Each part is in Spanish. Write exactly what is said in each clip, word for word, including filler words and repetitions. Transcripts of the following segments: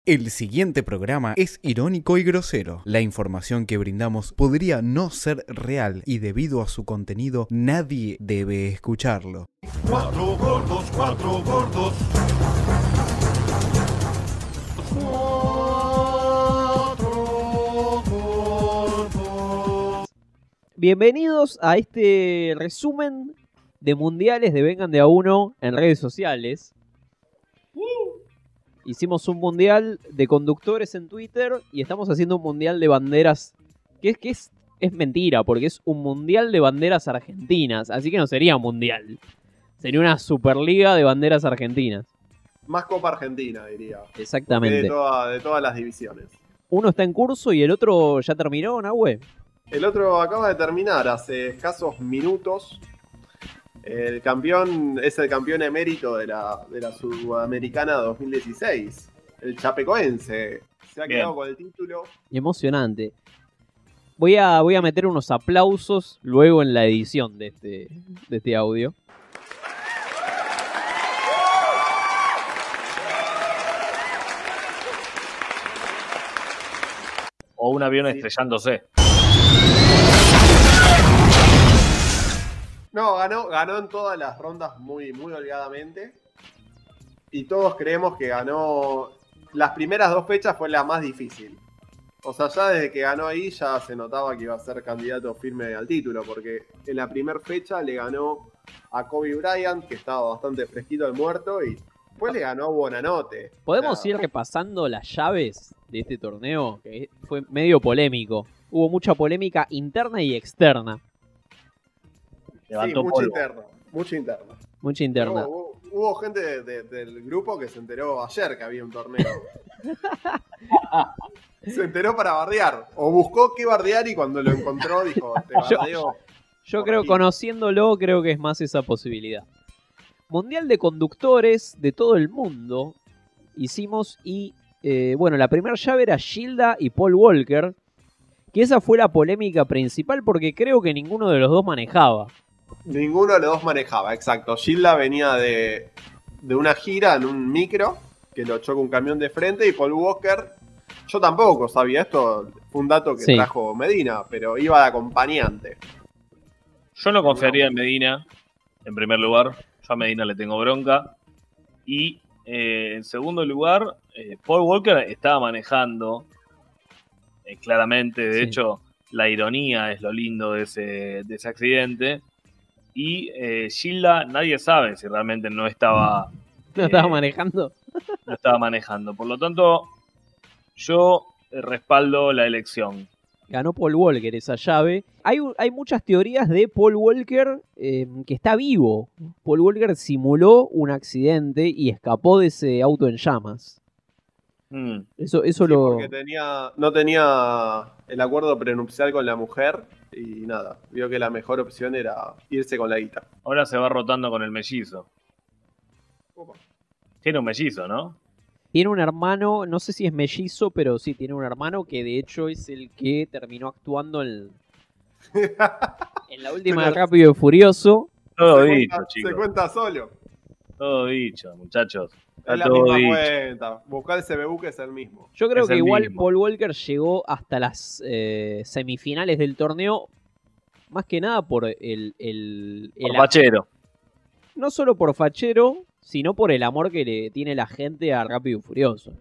El siguiente programa es irónico y grosero. La información que brindamos podría no ser real y debido a su contenido nadie debe escucharlo. Cuatro gordos, cuatro gordos. Cuatro gordos. Bienvenidos a este resumen de mundiales de Vengan de a Uno en redes sociales. Hicimos un mundial de conductores en Twitter y estamos haciendo un mundial de banderas, que es que es, es mentira, porque es un mundial de banderas argentinas, así que no sería mundial. Sería una superliga de banderas argentinas. Más Copa Argentina, diría. Exactamente. De, toda, de todas las divisiones. Uno está en curso y el otro ya terminó, Nahue. El otro acaba de terminar hace escasos minutos. El campeón es el campeón emérito de la, de la Sudamericana dos mil dieciséis. El Chapecoense. Se ha Bien. quedado con el título. Emocionante. Voy a, voy a meter unos aplausos luego en la edición de este, de este audio. O un avión Sí. estrellándose. No, ganó, ganó en todas las rondas muy, muy holgadamente. Y todos creemos que ganó. Las primeras dos fechas fue la más difícil. O sea, ya desde que ganó ahí ya se notaba que iba a ser candidato firme al título. Porque en la primera fecha le ganó a Kobe Bryant, que estaba bastante fresquito al muerto. Y después le ganó a Buonanotte. ¿Podemos O sea, ir repasando las llaves de este torneo? Que fue medio polémico. Hubo mucha polémica interna y externa. Sí, Levantó mucho polvo. interno. Mucho interno. Mucha interna. Hubo, hubo- hubo gente de- de- del grupo que se enteró ayer que había un torneo. Se enteró para bardear. O buscó qué bardear y cuando lo encontró dijo, te Yo- bardeo. Yo por creo, aquí. conociéndolo, creo que es más esa posibilidad. Mundial de conductores de todo el mundo hicimos y, eh, bueno, la primera llave era Gilda y Paul Walker, que esa fue la polémica principal porque creo que ninguno de los dos manejaba. Ninguno de los dos manejaba, exacto. Gilda venía de, de una gira en un micro que lo chocó un camión de frente y Paul Walker, yo tampoco sabía esto, fue un dato que Sí. trajo Medina, pero iba de acompañante. Yo no confiaría en Medina, en primer lugar. Yo a Medina le tengo bronca. Y eh, en segundo lugar, eh, Paul Walker estaba manejando eh, claramente. De Sí. hecho, la ironía es lo lindo de ese, de ese accidente. Y eh, Gilda, nadie sabe si realmente no estaba, ¿No Eh, estaba manejando? no estaba manejando. Por lo tanto, yo eh, respaldo la elección. Ganó Paul Walker esa llave. Hay, hay muchas teorías de Paul Walker eh, que está vivo. Paul Walker simuló un accidente y escapó de ese auto en llamas. Mm. Eso, eso Sí, lo... porque tenía, no tenía el acuerdo prenupcial con la mujer y nada, vio que la mejor opción era irse con la guita. Ahora se va rotando con el mellizo. Opa. Tiene un mellizo, ¿no? Tiene un hermano, no sé si es mellizo, pero sí, tiene un hermano que de hecho es el que terminó actuando en, en la última de Pero- Rápido y Furioso. Todo se, dicho, cuenta, chicos. se cuenta solo. Todo dicho, muchachos. Está Es la todo misma dicho. cuenta. Buscar el C B U que es el mismo. Yo creo Es que el igual mismo. Paul Walker llegó hasta las eh, semifinales del torneo, más que nada por el... el, Por el- fachero. no solo por fachero, sino por el amor que le tiene la gente a Rápido y Furioso.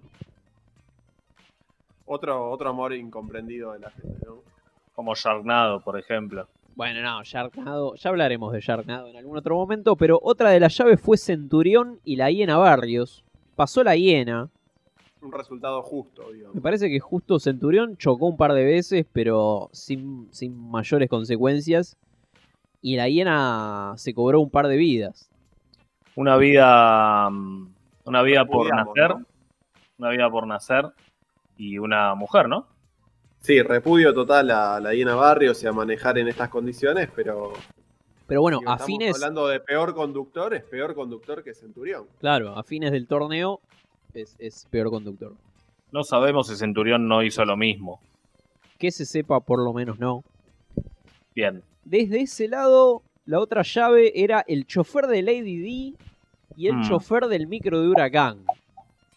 Otro, otro amor incomprendido de la gente, ¿no? Como Sharknado, por ejemplo. Bueno, no, Sharknado, ya hablaremos de Sharknado en algún otro momento, pero otra de las llaves fue Centurión y la Hiena Barrios. Pasó la Hiena, Un resultado justo, digamos. me parece que justo Centurión chocó un par de veces, pero sin, sin mayores consecuencias. Y la Hiena se cobró un par de vidas. Una vida. mm, Una vida por Repudiamos, nacer. ¿no? Una vida por nacer. Y una mujer, ¿no? Sí, repudio total a la Diana Barrios y a manejar en estas condiciones, pero Pero bueno, digo, a estamos fines, hablando de peor conductor, es peor conductor que Centurión. claro, a fines del torneo es, es peor conductor. No sabemos si Centurión no hizo lo mismo. Que se sepa, por lo menos no. Bien. Desde ese lado, la otra llave era el chofer de Lady D y el Mm. chofer del micro de Huracán.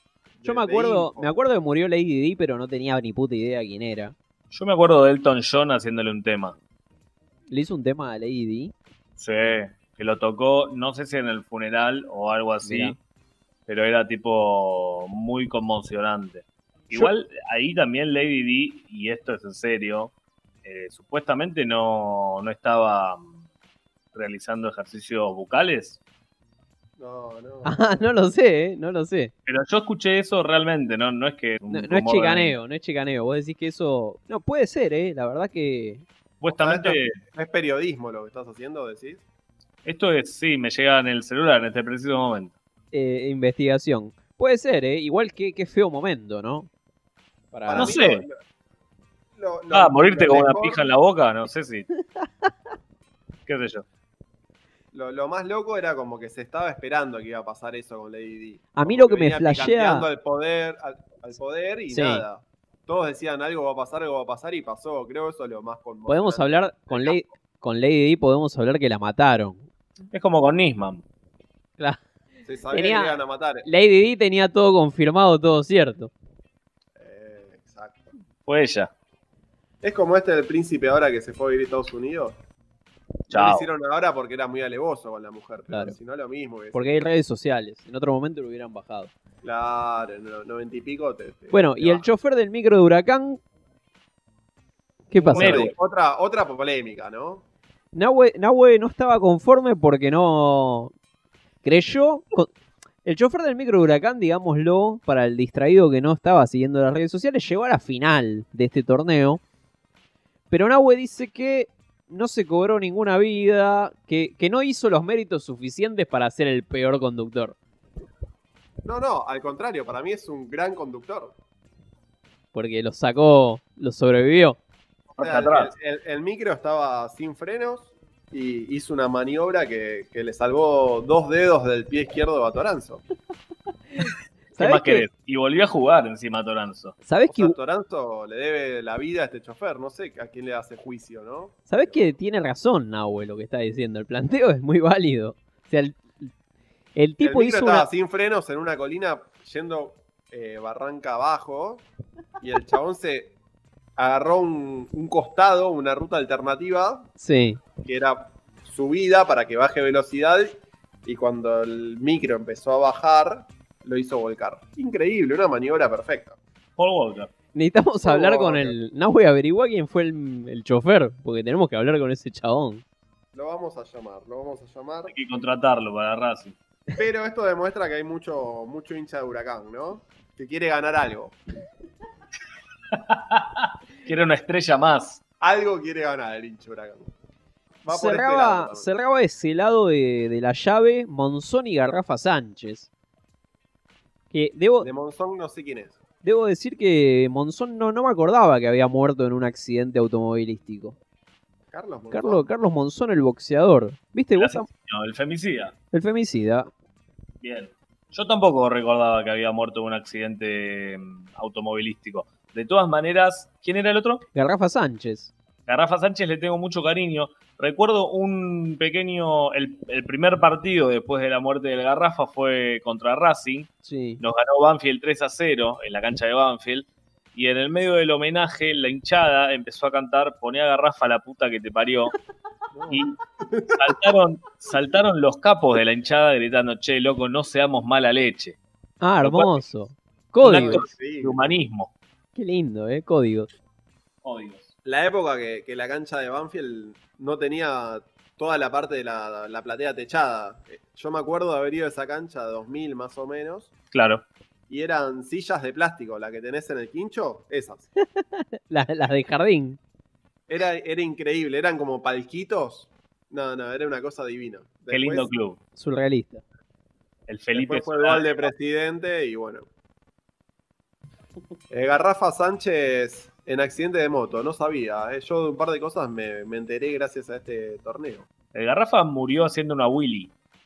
Yo de- me de acuerdo, info. me acuerdo que murió Lady Di, pero no tenía ni puta idea quién era. Yo me acuerdo de Elton John haciéndole un tema. Le hizo un tema a Lady Di. Sí, que lo tocó, no sé si en el funeral o algo así, Mirá. pero era tipo muy conmocionante. Igual ahí también Lady Di, y esto es en serio, eh, supuestamente no, no estaba mm, realizando ejercicios bucales, No, no. Ah, no lo sé, ¿eh? No lo sé. pero yo escuché eso realmente, no, no es que... un No, no es rumor de- chicaneo, no es chicaneo. Vos decís que eso... No, puede ser, ¿eh? La verdad que... Supuestamente, Es periodismo lo que estás haciendo, decís. esto es, sí, me llega en el celular en este preciso momento. eh, investigación. Puede ser, ¿eh? Igual que, que feo momento, ¿no? Para... Para No mí sé. lo- lo- lo- Ah, morirte lo con una mejor- pija en la boca, no sé si... ¿Qué sé yo? Lo, lo más loco era como que se estaba esperando que iba a pasar eso con Lady Di. A mí Como lo que me venía flashea- picanteando al poder, al, al poder y Sí. nada. Todos decían algo va a pasar, algo va a pasar y pasó. Creo que eso es lo más conmocionante. Podemos hablar con Lady, con Lady Di, podemos hablar que la mataron. Es como con Nisman. Claro. Se sabía Tenía- que le iban a matar. Lady Di tenía todo confirmado, todo cierto. Eh, exacto. Fue ella. Es como este del príncipe ahora que se fue a vivir a Estados Unidos. No lo Chao. hicieron ahora porque era muy alevoso con la mujer. Pero Claro. si no, lo mismo. Que Porque hay redes sociales. En otro momento lo hubieran bajado. Claro, en los noventa y pico te. te- Bueno, te y el baja. chofer del micro de Huracán. ¿Qué pasó? Homero. Otra, otra polémica, ¿no? Nahue, Nahue no estaba conforme porque no creyó. con- El chofer del micro de Huracán, digámoslo, para el distraído que no estaba siguiendo las redes sociales, llegó a la final de este torneo. Pero Nahue dice que no se cobró ninguna vida, que, que no hizo los méritos suficientes para ser el peor conductor. No, no, al contrario, para mí es un gran conductor. Porque lo sacó, lo sobrevivió. O sea, Hasta atrás. el, el- el micro estaba sin frenos y hizo una maniobra que, que le salvó dos dedos del pie izquierdo de Batoranzo. ¿Qué ¿Sabés más que, querés? Y volvió a jugar encima Toranzo. ¿sabés O que, sea, Toranzo le debe la vida a este chofer, no sé a quién le hace juicio, ¿no? ¿sabés que tiene razón Nahue lo que está diciendo? El planteo es muy válido. O sea, el, el El tipo micro hizo estaba una... sin frenos en una colina yendo eh, barranca abajo y el chabón se agarró un, un costado, una ruta alternativa Sí. que era subida para que baje velocidad y cuando el micro empezó a bajar lo hizo volcar. Increíble, una maniobra perfecta. Paul Walker. Necesitamos hablar con Walker. el... Nahue, averigua quién fue el, el chofer, porque tenemos que hablar con ese chabón. Lo vamos a llamar, lo vamos a llamar. Hay que contratarlo para Racing. Pero esto demuestra que hay mucho, mucho hincha de Huracán, ¿no? Que quiere ganar algo. Quiere una estrella más. Algo quiere ganar el hincha de Huracán. Va por este lado Cerraba, también. cerraba ese lado de, de la llave Monzón y Garrafa Sánchez. Que debo, De Monzón no sé quién es. debo decir que Monzón no, no me acordaba que había muerto en un accidente automovilístico. Carlos Monzón. Carlos, Carlos Monzón, el boxeador. ¿Viste? El ¿Vos tam- asesino, el femicida. el femicida. Bien. Yo tampoco recordaba que había muerto en un accidente mm, automovilístico. De todas maneras, ¿quién era el otro? Garrafa Sánchez. Garrafa Sánchez le tengo mucho cariño. Recuerdo un pequeño, el, el primer partido después de la muerte del Garrafa fue contra Racing. Sí. Nos ganó Banfield tres a cero en la cancha de Banfield. Y en el medio del homenaje, la hinchada empezó a cantar "Poné a Garrafa la puta que te parió". No. Y saltaron, saltaron los capos de la hinchada gritando: "Che, loco, no seamos mala leche". Ah, Lo cual- hermoso. Un Códigos. acto Sí. de humanismo. Qué lindo, ¿eh? Códigos. Códigos. La época que, que la cancha de Banfield no tenía toda la parte de la, la platea techada. Eh, Yo me acuerdo de haber ido a esa cancha de dos mil más o menos. Claro. Y eran sillas de plástico, la que tenés en el quincho, esas. Las las de jardín. Era, era increíble, eran como palquitos. No, no, era una cosa divina. Qué lindo club. Surrealista. El Felipe Después fue el Solari. gol de presidente y bueno. Eh, Garrafa Sánchez en accidente de moto, no sabía. eh. Yo de un par de cosas me, me enteré gracias a este torneo. El Garrafa murió haciendo una Willy.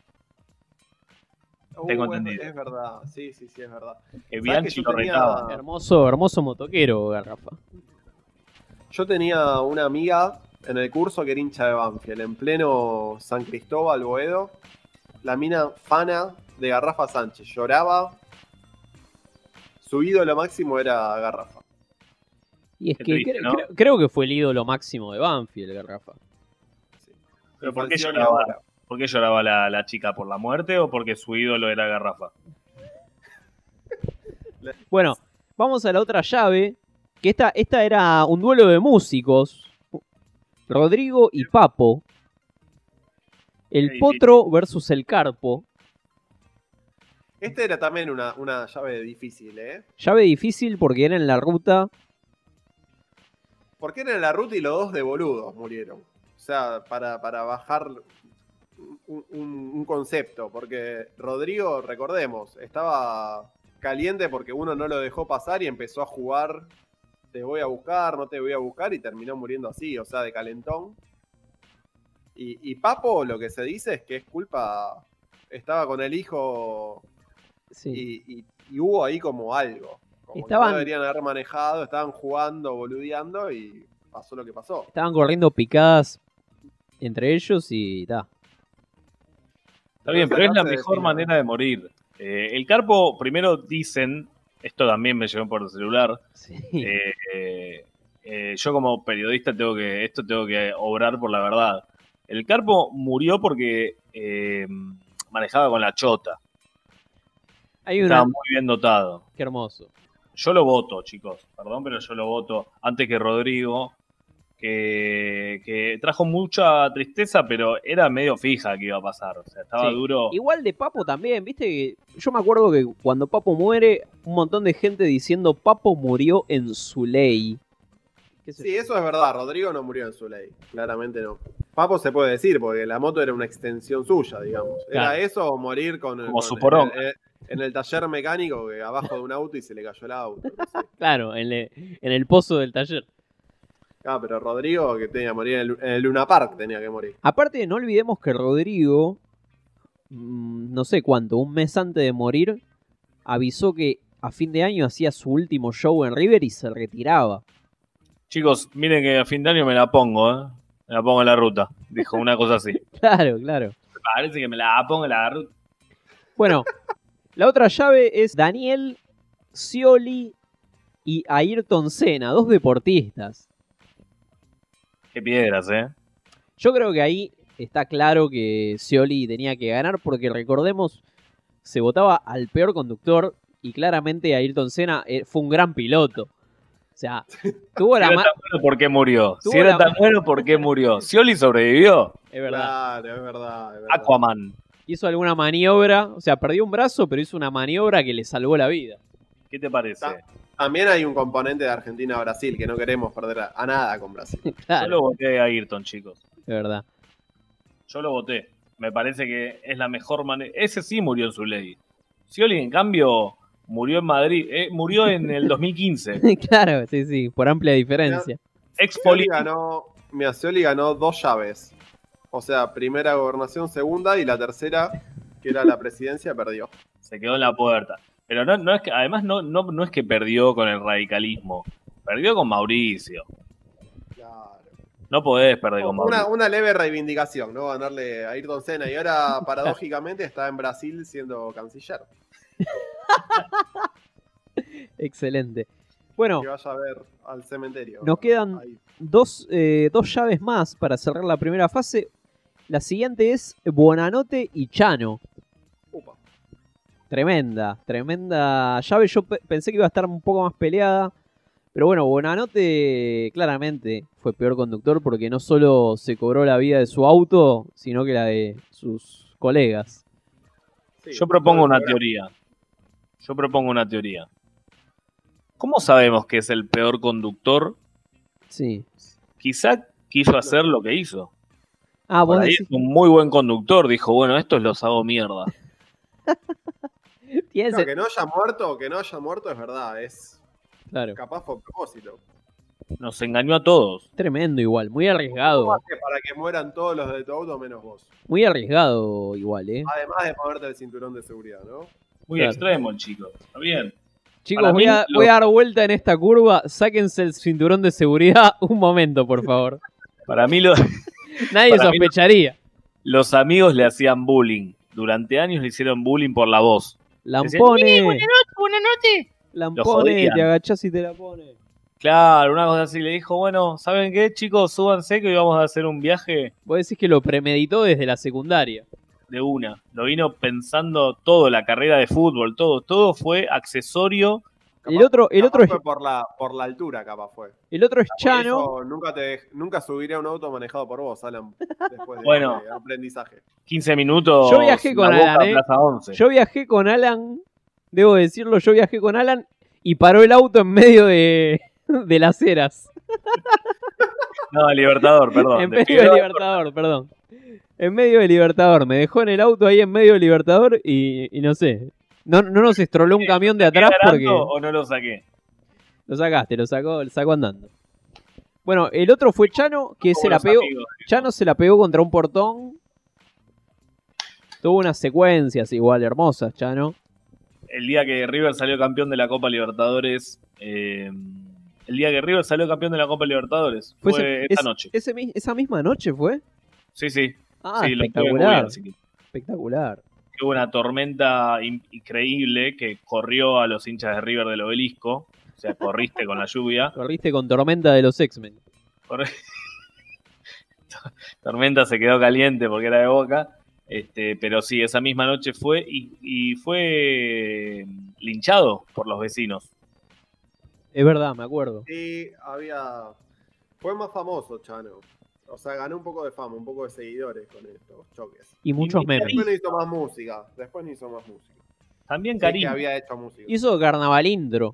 Tengo Uh, es- entendido. Es, verdad, sí, sí, sí, es verdad. Que ¿Sabes Bianchi que yo lo tenía- retaba. Hermoso, hermoso motoquero, Garrafa. Yo tenía una amiga en el curso que era hincha de Banfield, en pleno San Cristóbal, Boedo. La mina fana de Garrafa Sánchez. Lloraba su ídolo máximo era Garrafa. Y es Qué que triste, cre- ¿no? creo, creo que fue el ídolo máximo de Banfield, Garrafa. Sí. ¿Pero por qué Falcioni lloraba, ahora. ¿por qué lloraba la, la chica? ¿Por la muerte o porque su ídolo era Garrafa? Bueno, vamos a la otra llave, que esta, esta era un duelo de músicos. Rodrigo y Papo. El Qué Potro versus el Carpo. Este era también una, una llave difícil, ¿eh? Llave difícil porque era en la ruta. Porque era en la ruta y los dos de boludos murieron. O sea, para, para bajar un, un- un concepto. Porque Rodrigo, recordemos, estaba caliente porque uno no lo dejó pasar y empezó a jugar. Te voy a buscar, no te voy a buscar, y terminó muriendo así, o sea, de calentón. Y, y Papo, lo que se dice es que es culpa. Estaba con el hijo Sí. y, y- y hubo ahí como algo. Como que Estaban- no deberían haber manejado, estaban jugando, boludeando y pasó lo que pasó. Estaban corriendo picadas entre ellos y ta. Está bien, pero es la Sacarse de mejor encima. manera de morir. Eh, el Carpo, primero dicen, esto también me llegó por el celular, Sí. eh, eh, eh, yo como periodista tengo que, esto tengo que obrar por la verdad. El Carpo murió porque eh, manejaba con la chota. Hay Estaba una. muy bien dotado. Qué hermoso. Yo lo voto, chicos. Perdón, pero yo lo voto antes que Rodrigo, que, que trajo mucha tristeza, pero era medio fija que iba a pasar. O sea, estaba Sí. duro. Igual de Papo también, viste que yo me acuerdo que cuando Papo muere, un montón de gente diciendo Papo murió en su ley. ¿Qué sé Sí, yo? eso es verdad. Rodrigo no murió en su ley. Claramente no. Papo se puede decir, porque la moto era una extensión suya, digamos. Era Claro. eso o morir con, Como con- su poronga. en, el, en el taller mecánico, que abajo de un auto y se le cayó el auto. No sé. Claro, en, le- en el pozo del taller. Ah, pero Rodrigo, que tenía que morir en el, en el Luna Park, tenía que morir. Aparte, no olvidemos que Rodrigo, mm, no sé cuánto, un mes antes de morir, avisó que a fin de año hacía su último show en River y se retiraba. Chicos, miren que a fin de año me la pongo, ¿eh? Me la pongo en la ruta. Dijo una cosa así. Claro, claro. Parece que me la pongo en la ruta. Bueno, la otra llave es Daniel Scioli y Ayrton Senna, dos deportistas. Qué piedras, ¿eh? Yo creo que ahí está claro que Scioli tenía que ganar porque recordemos, se votaba al peor conductor y claramente Ayrton Senna eh, fue un gran piloto. O sea, tuvo Si la era ma- tan bueno, ¿por qué murió? Tuvo Si era la- tan bueno, ¿por qué murió? Scioli sobrevivió. Es verdad. Claro, es verdad. Es verdad. Aquaman. Hizo alguna maniobra, o sea, perdió un brazo, pero hizo una maniobra que le salvó la vida. ¿Qué te parece? Ta- También hay un componente de Argentina a Brasil, que no queremos perder a, a nada con Brasil. Yo lo Claro, voté a Ayrton, chicos. es verdad. Yo lo voté. Me parece que es la mejor manera. Ese sí murió en su ley. Scioli, en cambio, murió en Madrid. Eh, murió en el dos mil quince. Claro, sí, sí, por amplia diferencia. Ex Scioli político. ganó, mira, Scioli ganó dos llaves. O sea, primera gobernación, segunda, y la tercera, que era la presidencia, perdió. Se quedó en la puerta. Pero no, no es que, además no, no, no es que perdió con el radicalismo. Perdió con Mauricio. Claro. No podés perder con Una, Mauricio. una leve reivindicación, ¿no? Ganarle a Ayrton Senna. Y ahora, paradójicamente, está en Brasil siendo canciller. Excelente. Bueno, Que vaya a ver al cementerio. Nos quedan- Ahí. dos, eh, dos llaves más para cerrar la primera fase. La siguiente es Buonanotte y Chano. Upa. Tremenda, tremenda llave. Yo pe- pensé que iba a estar un poco más peleada. Pero bueno, Buonanotte claramente fue peor conductor porque no solo se cobró la vida de su auto, sino que la de sus colegas. Sí, Yo propongo todo el una programa. teoría. Yo propongo una teoría. ¿Cómo sabemos que es el peor conductor? Sí. Quizá quiso hacer lo que hizo. Ah, vos Por ahí decís, es un muy buen conductor. Dijo, bueno, estos los hago mierda. tiene No, ese- que no haya muerto, que no haya muerto es verdad. Es Claro, capaz fue a propósito. Nos engañó a todos. tremendo igual, muy ¿Cómo arriesgado. hace para que mueran todos los de tu auto menos vos? Muy arriesgado igual, ¿eh? Además de ponerte el cinturón de seguridad, ¿no? Muy Claro. extremo el chico. Está bien. Chicos, Para voy mí, a, lo- voy a dar vuelta en esta curva. Sáquense el cinturón de seguridad un momento, por favor. Para mí lo- Nadie Para mí no. sospecharía. los amigos le hacían bullying. Durante años le hicieron bullying por la voz. Lampone. La Lo pone, jodían. te agachás y te la pone. Claro, una cosa así. Le dijo, bueno, ¿saben qué, chicos? Súbanse que hoy vamos a hacer un viaje Vos decís que lo premeditó desde la secundaria. de una. Lo vino pensando todo, la carrera de fútbol, todo. Todo fue accesorio. El otro, el capaz otro es, fue por la, por la altura, capaz fue. el otro es Por Chano. eso nunca, te, nunca subiré a un auto manejado por vos, Alan, después de, Bueno. de aprendizaje. quince minutos. Yo viajé con La Boca, Alan, ¿eh? Plaza once. Yo viajé con Alan, debo decirlo, yo viajé con Alan y paró el auto en medio de, de las eras. No, Libertador, perdón. En de medio de Figueroa. Libertador, perdón. En medio de Libertador. Me dejó en el auto ahí en medio de Libertador y, y no sé. No, no nos estroló un camión de atrás porque... ¿Garando o no lo saqué? Lo sacaste, lo sacó, lo sacó andando. Bueno, el otro fue Chano, que se Como la los pegó. amigos. Chano se la pegó contra un portón. Tuvo unas secuencias igual hermosas, Chano. El día que River salió campeón de la Copa Libertadores. eh, el día que River salió campeón de la Copa Libertadores. Fue, ese- esa es- noche. ese mi- ¿Esa misma noche fue? Sí, sí. Ah, sí, lo estuve muy espectacular. bien, así que Espectacular. hubo una tormenta in- increíble que corrió a los hinchas de River del Obelisco. O sea, corriste con la lluvia. Corriste con tormenta de los X-Men. Corre- Tormenta se quedó caliente porque era de Boca. Este, pero sí, esa misma noche fue y, y fue linchado por los vecinos. Es verdad, me acuerdo. Y había. Fue más famoso, Chano. O sea, ganó un poco de fama, un poco de seguidores con estos choques. Y muchos Y- memes. Después no hizo más música. Después no hizo más música. También Sí que Karim. había hecho música. Hizo Carnavalindro.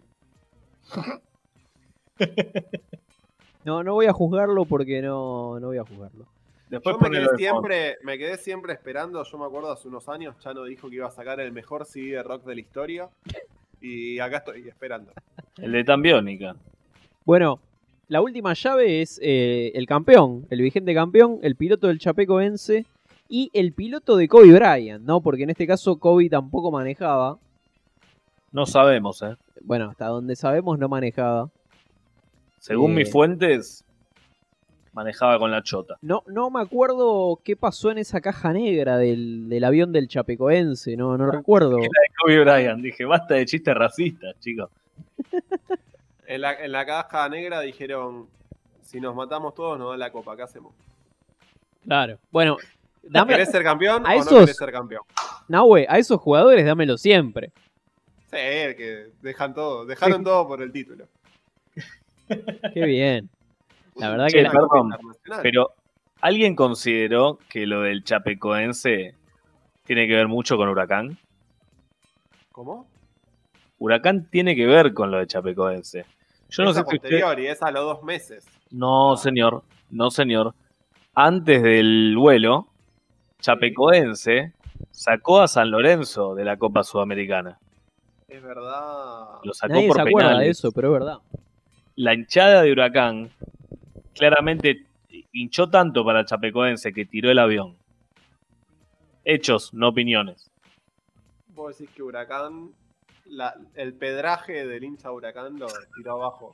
No, no voy a juzgarlo porque no, no voy a juzgarlo. Después Yo me ponelo quedé, de fondo. siempre, me quedé siempre esperando. Yo me acuerdo hace unos años, Chano dijo que iba a sacar el mejor C D de rock de la historia. Y acá estoy esperando. El de Tambiónica. Bueno, la última llave es eh, el campeón, el vigente campeón, el piloto del Chapecoense y el piloto de Kobe Bryant, ¿no? Porque en este caso Kobe tampoco manejaba. No sabemos, ¿eh? Bueno, hasta donde sabemos no manejaba. Según Eh. mis fuentes, manejaba con la chota. No, no me acuerdo qué pasó en esa caja negra del, del avión del Chapecoense, no, no recuerdo. Kobe Bryant. Dije, basta de chistes racistas, chicos. En la, en la caja negra dijeron: si nos matamos todos, nos da la copa. ¿Qué hacemos? Claro. Bueno, dame, ¿Querés ser campeón a o no esos- querés ser campeón? Nahue, a esos jugadores dámelo siempre. Sí, que dejan todo, dejaron todo por el título. Qué bien. La verdad Che, que Una la- copa perdón, internacional. Pero, ¿alguien consideró que lo del Chapecoense tiene que ver mucho con Huracán? ¿Cómo? Huracán tiene que ver con lo de Chapecoense. Yo no Esa sé si usted... posterior y es a los dos meses. No, señor. No, señor. Antes del vuelo, Chapecoense sacó a San Lorenzo de la Copa Sudamericana. Es verdad. Lo sacó nadie por se acuerda penales. de eso, pero es verdad. La hinchada de Huracán claramente hinchó tanto para Chapecoense que tiró el avión. Hechos, no opiniones. Vos decís que Huracán, la- el pedraje del hincha Huracán lo tiró abajo.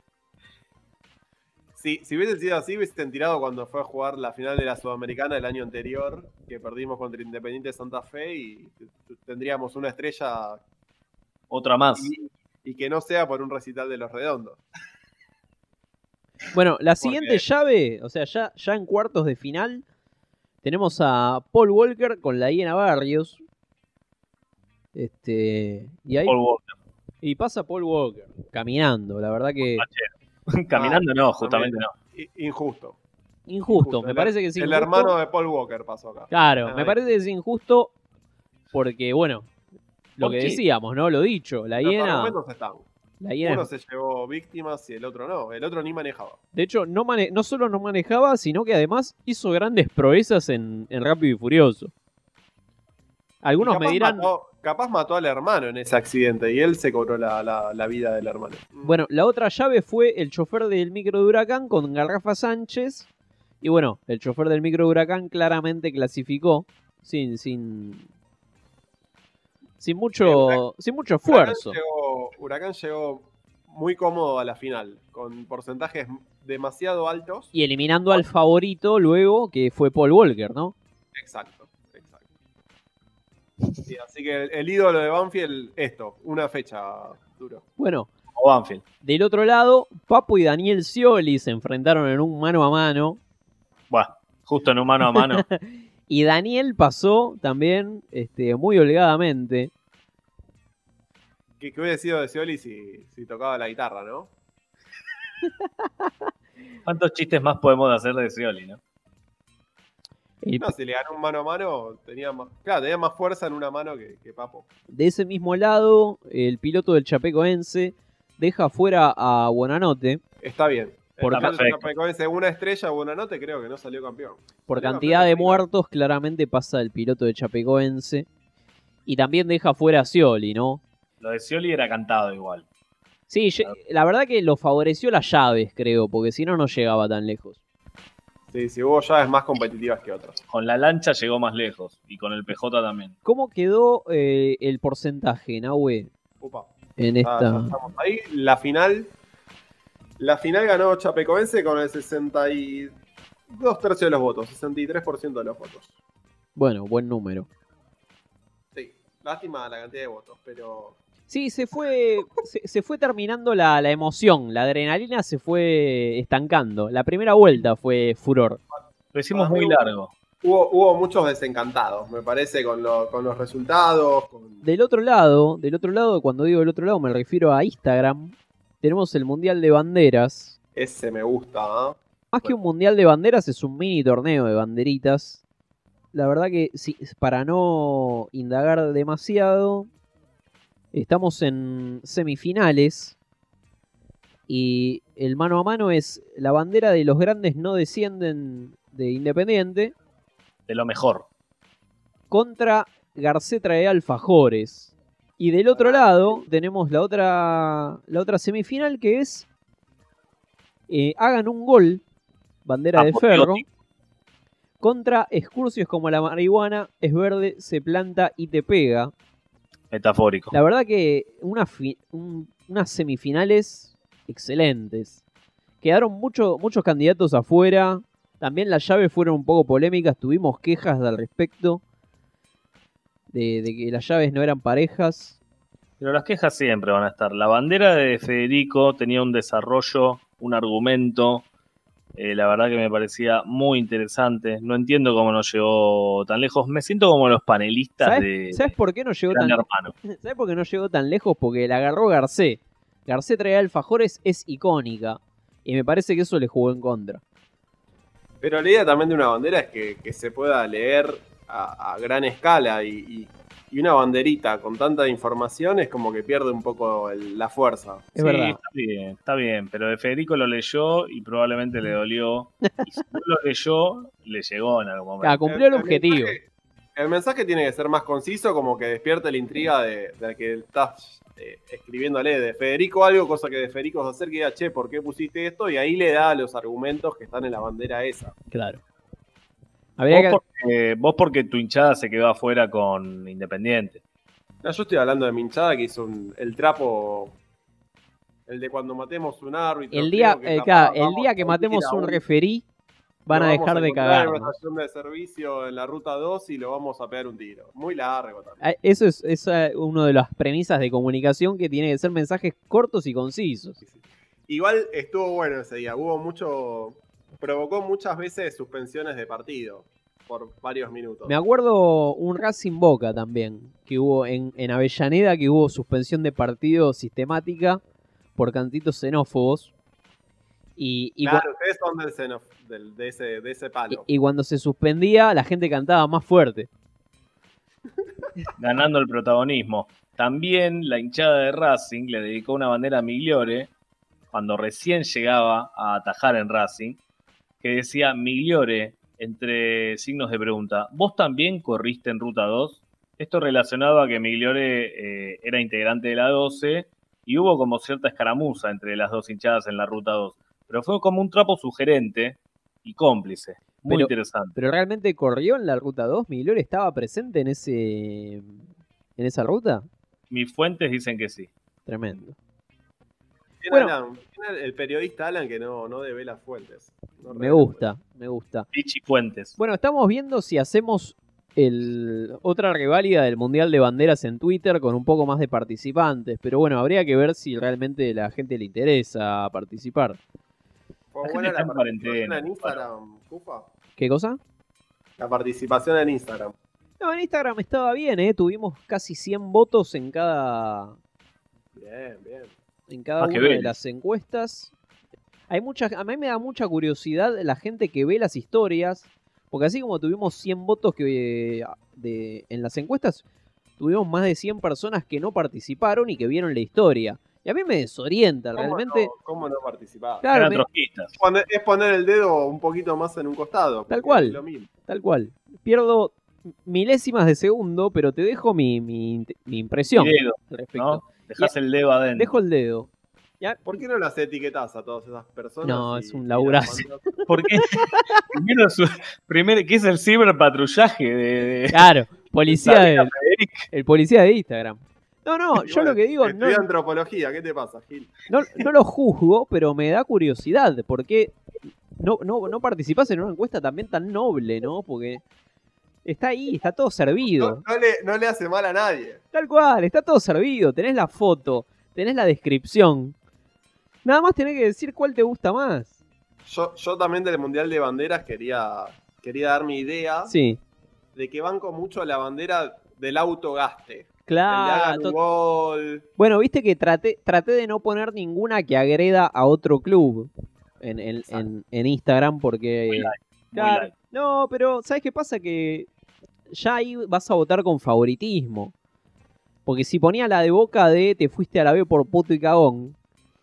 Si, si hubiese sido así, hubiesen tirado cuando fue a jugar la final de la Sudamericana el año anterior, que perdimos contra Independiente Santa Fe y t- t- tendríamos una estrella Otra más. y, y que no sea por un recital de los redondos. Bueno, la Porque- siguiente llave, o sea, ya, ya en cuartos de final, tenemos a Paul Walker con la Hiena Barrios. Este. Y ahí Paul Walker. y pasa Paul Walker, caminando. La verdad que Caminando no, justamente no. I- Injusto. injusto. Me El- parece que es El injusto. hermano de Paul Walker pasó acá. Claro, Ah, me ahí. parece que es injusto porque, bueno, lo ¿Por que qué? decíamos, ¿no? Lo dicho, la Los hiena. argumentos están. La hiena Uno se llevó víctimas y el otro no. El otro ni manejaba. de hecho, no, mane- no solo no manejaba, sino que además hizo grandes proezas en, en Rápido y Furioso. Algunos Y me capaz dirán, Mató, capaz mató al hermano en ese accidente y él se cobró la, la- la vida del hermano. bueno, la otra llave fue el chofer del micro de Huracán con Garrafa Sánchez. Y bueno, el chofer del micro de Huracán claramente clasificó sin, sin, sin mucho, sin mucho esfuerzo. Huracán llegó, Huracán llegó muy cómodo a la final, con porcentajes demasiado altos. Y eliminando al favorito luego, que fue Paul Walker, ¿no? Exacto, exacto. Sí, así que el, el ídolo de Banfield, esto, una fecha futuro. Bueno, O Banfield. del otro lado, Papo y Daniel Scioli se enfrentaron en un mano a mano. Bueno, justo en un mano a mano. Y Daniel pasó también este, muy holgadamente. ¿Qué, qué hubiera sido de Scioli si, si tocaba la guitarra, no? ¿Cuántos chistes más podemos hacer de Scioli, no? El- No, si le ganó un mano a mano, tenía más, claro, tenía más fuerza en una mano que, que Papo. de ese mismo lado, el piloto del Chapecoense deja fuera a Buonanotte Está bien. Por El ca- campeón Chapecoense, una estrella, buena nota, creo que no salió campeón. por Salió cantidad campeón de liga. muertos. Claramente pasa el piloto de Chapecoense. Y también deja fuera a Scioli, ¿no? Lo de Scioli era cantado igual. Sí, ye- la verdad que lo favoreció las llaves, creo, porque si no, no llegaba tan lejos. Sí, sí, hubo llaves más competitivas que otras. Con la lancha llegó más lejos. Y con el P J también. ¿Cómo quedó eh, el porcentaje, Nahue, Upa. en Ah, esta? ya estamos ahí. La final. La final ganó Chapecoense con el sesenta y dos tercios de los votos, sesenta y tres por ciento de los votos. Bueno, buen número. Sí, lástima la cantidad de votos, pero Sí, se fue, se, se fue terminando la, la emoción, la adrenalina se fue estancando. La primera vuelta fue furor. Lo hicimos Para mí muy hubo- largo. hubo, hubo muchos desencantados, me parece, con, lo- con los resultados. Con... Del otro lado, del otro lado, cuando digo del otro lado me refiero a Instagram, tenemos el Mundial de Banderas. Ese me gusta, ¿ah? Más que un Mundial de Banderas es un mini torneo de banderitas. La verdad que sí, para no indagar demasiado, estamos en semifinales. Y el mano a mano es la bandera de los grandes no descienden de Independiente De lo mejor. contra Garceta de Alfajores. Y del otro lado tenemos la otra, la otra semifinal que es eh, hagan un gol, bandera de ferro, Apoteótico. contra excursios como la marihuana, es verde, se planta y te pega. Metafórico. La verdad que una fi- un- unas semifinales excelentes. Quedaron mucho- muchos candidatos afuera. También las llaves fueron un poco polémicas. Tuvimos quejas al respecto. De, de que las llaves no eran parejas. Pero las quejas siempre van a estar. La bandera de Federico tenía un desarrollo, un argumento. eh, la verdad que me parecía muy interesante. No entiendo cómo no llegó tan lejos. Me siento como los panelistas ¿Sabes, de ¿sabes por qué no llegó Gran tan Hermano. ¿Sabes por qué no llegó tan lejos? Porque la agarró Garcé. Garcé trae alfajores, es icónica. Y me parece que eso le jugó en contra. Pero la idea también de una bandera es que, que se pueda leer a, a gran escala y, y- y una banderita con tanta información es como que pierde un poco el- la fuerza. Es Sí, verdad. Está bien, está bien. Pero de Federico lo leyó y probablemente le dolió. Y si no lo leyó, le llegó en algún momento. Ah, cumplió el objetivo. Mensaje, el mensaje tiene que ser más conciso, como que despierte la intriga de, de que estás eh, escribiéndole de Federico algo, cosa que de Federico se acerque y diga, che, ¿por qué pusiste esto? Y ahí le da los argumentos que están en la bandera esa. Claro. Habría Vos que... porque, vos porque tu hinchada se quedó afuera con Independiente. No, yo estoy hablando de mi hinchada que hizo un- el trapo, el de cuando matemos un árbitro. El día, creo que eh, capaz claro, el vamos día a que unir matemos a un referí, van lo a vamos dejar de encontrar cagar. en una ¿no? estación de servicio en la ruta dos y lo vamos a pegar un tiro. Muy largo también. Ah, Eso es, esa es una de las premisas de comunicación que tiene que ser mensajes cortos y concisos. Igual estuvo bueno ese día. Hubo mucho. Provocó muchas veces suspensiones de partido por varios minutos. Me acuerdo un Racing Boca también, que hubo en, en Avellaneda, que hubo suspensión de partido sistemática por cantitos xenófobos. Y, y, Claro, ustedes son del xenof- del- de, ese, de ese cua- palo. y- y cuando se suspendía, la gente cantaba más fuerte. Ganando el protagonismo. También la hinchada de Racing le dedicó una bandera a Migliore cuando recién llegaba a atajar en Racing, que decía Migliore, entre signos de pregunta, ¿vos también corriste en Ruta dos? Esto relacionado a que Migliore eh, era integrante de la doce y hubo como cierta escaramuza entre las dos hinchadas en la Ruta dos. Pero fue como un trapo sugerente y cómplice. Muy Pero- interesante. Pero realmente corrió en la ruta dos. Migliore estaba presente en ese en esa ruta. Mis fuentes dicen que sí. Tremendo. Tiene bueno. Alan, tiene el periodista Alan que no, no debe las fuentes. No Me revela gusta, me gusta. Pichi Fuentes. Bueno, estamos viendo si hacemos el, otra reválida del Mundial de Banderas en Twitter con un poco más de participantes. Pero bueno, habría que ver si realmente a la gente le interesa participar. Fue La buena gente está la en participación cuarentena, en Instagram, Cufa. ¿Qué cosa? La participación en Instagram. No, en Instagram estaba bien, ¿eh? Tuvimos casi cien votos en cada, Bien, bien. en cada Más que una de Vélez. las encuestas. Hay mucha, a mí me da mucha curiosidad la gente que ve las historias, porque así como tuvimos cien votos que, eh, de, en las encuestas, tuvimos más de cien personas que no participaron y que vieron la historia. Y a mí me desorienta, ¿Cómo realmente. no, cómo no participar? Claro, Eran me- trotskistas. Poner- es poner el dedo un poquito más en un costado. Tal porque cual. es lo mismo. tal cual. Pierdo milésimas de segundo, pero te dejo mi, mi, mi impresión Mi dedo, al respecto. ¿no? Dejás el dedo adentro. Dejo el dedo. Ya, ¿Por qué no las etiquetás a todas esas personas? No, y- es un y laburazo. las mandas? Porque primero, su, primero ¿qué es el ciberpatrullaje de, de claro, policía de, Sabrina Federic? el policía de Instagram. No, no, Y yo bueno, lo que digo, no, estudié antropología, ¿qué te pasa, Gil? no, no lo juzgo, pero me da curiosidad, porque no, no, no participás en una encuesta también tan noble, ¿no? Porque está ahí, está todo servido. No, no le, no le hace mal a nadie. Tal cual, está todo servido. Tenés la foto, tenés la descripción. Nada más tenés que decir cuál te gusta más. Yo, yo también del Mundial de Banderas quería, quería dar mi idea Sí, de que banco mucho la bandera del autogaste. El de claro. hagan un to- gol. Bueno, viste que traté, traté de no poner ninguna que agreda a otro club en, en, en, en Instagram porque... Muy light, muy Claro, light. no, pero ¿sabes qué pasa? Que ya ahí vas a votar con favoritismo. Porque si ponía la de Boca de te fuiste a la B por puto y cagón,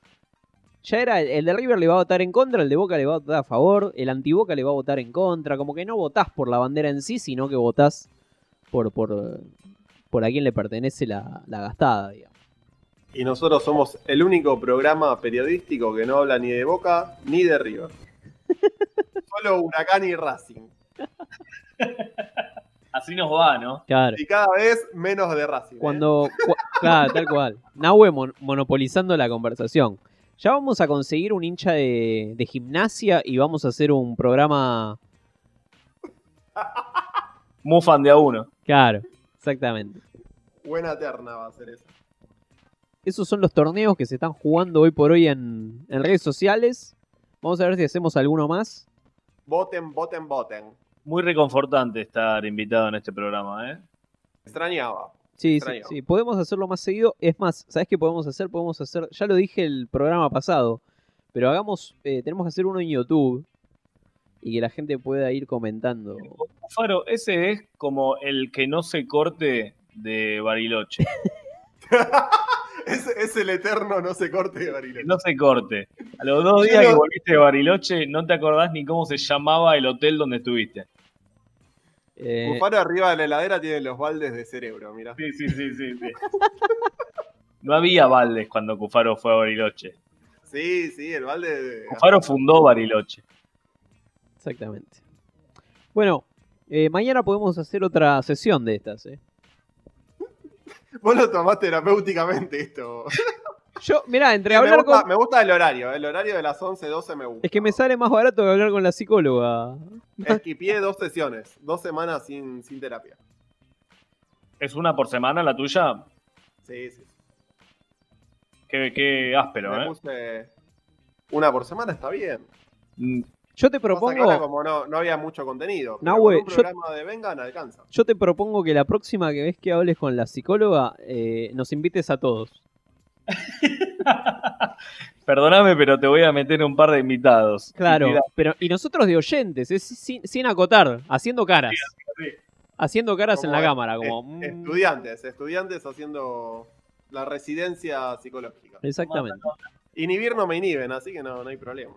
ya era el, el de River le va a votar en contra, el de Boca le va a votar a favor, el anti-Boca le va a votar en contra. Como que no votás por la bandera en sí, sino que votás por, por, por a quién le pertenece la, la gastada, digamos. Y nosotros somos el único programa periodístico que no habla ni de Boca ni de River. Solo Huracán y Racing. Así nos va, ¿no? Claro. Y cada vez menos de Racing. ¿eh? Cuando, cu- claro, tal cual. Nahue mon- monopolizando la conversación. Ya vamos a conseguir un hincha de, de gimnasia y vamos a hacer un programa. Mufan de a uno. Claro, exactamente. Buena terna va a ser eso. Esos son los torneos que se están jugando hoy por hoy en, en redes sociales. Vamos a ver si hacemos alguno más. Voten, voten, voten. Muy reconfortante estar invitado en este programa, ¿eh? Extrañaba. Sí, sí, Extraño. sí, podemos hacerlo más seguido. Es más, ¿sabes qué podemos hacer? Podemos hacer, ya lo dije el programa pasado, pero hagamos, eh, tenemos que hacer uno en YouTube y que la gente pueda ir comentando. Faro, ese es como el que no se corte de Bariloche. es, es el eterno no se corte de Que Bariloche. no se corte. A los dos días que volviste de Bariloche, no te acordás ni cómo se llamaba el hotel donde estuviste. Eh, Cufaro arriba de la heladera tiene los baldes de cerebro, mira. Sí, sí, sí, sí, sí. No había baldes cuando Cufaro fue a Bariloche. Sí, sí, el balde de... Cufaro fundó Bariloche. Exactamente. Bueno, eh, mañana podemos hacer otra sesión de estas. ¿eh? Vos lo tomás terapéuticamente esto. Yo, mirá, entre me, hablar gusta, con... me gusta el horario, el horario de las once, doce me gusta. Es que me sale más barato que hablar con la psicóloga. Esquipié dos sesiones, dos semanas sin, sin terapia. ¿Es una por semana la tuya? Sí, sí. Qué, qué áspero, Me ¿eh? puse una por semana, está bien. Mm, Yo te Pasa que ahora propongo, como no, no había mucho contenido. Pero Nahue, con un yo- programa de Vengan alcanza. yo te propongo que la próxima que ves que hables con la psicóloga, eh, nos invites a todos. Perdóname, pero te voy a meter un par de invitados. Claro, Mira, pero y nosotros de oyentes, es sin, sin acotar, haciendo caras. sí. Haciendo caras en Como la cámara, es- como... mm, Estudiantes, estudiantes haciendo la residencia psicológica. exactamente. Inhibir no me inhiben, así que no, no hay problema.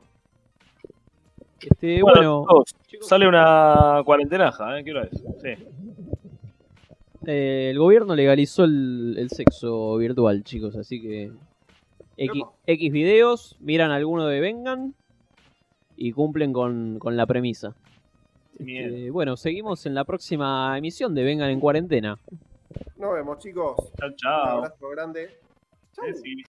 Este, Bueno, bueno, chicos, sale una cuarentenaja, ¿eh? ¿Qué hora es? Sí. eh, el gobierno legalizó el, el sexo virtual, chicos, así que... X, Epa. X videos, miran alguno de Vengan y cumplen con, con la premisa. Miedo. Eh, bueno, seguimos en la próxima emisión de Vengan en Cuarentena. Nos vemos, chicos. Chao, Un chao. abrazo grande. Chau. Sí, sí.